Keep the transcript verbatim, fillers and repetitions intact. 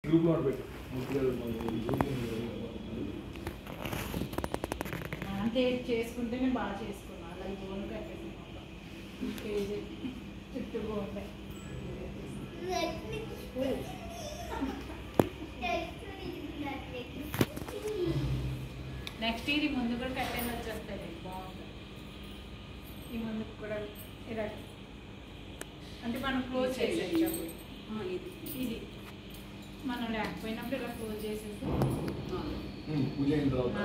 group లో పెట్టు అంటే చేసుకుంటేనే బాగా చేసుకున్నాను అలా బోన్ కట్టేసి కేజీ చుట్టూ బాగుంటాయి నెక్స్ట్ ఇది ముందు కూడా కట్టేది వచ్చేస్తుంది బాగుంటుంది ఈ ముందుకు కూడా ఇలా అంటే మనం క్లోజ్ చేసేది ఇది మనం లేకపోయినప్పుడు ఇలా క్లోజ్ చేసేసి పూజ అయిన తర్వాత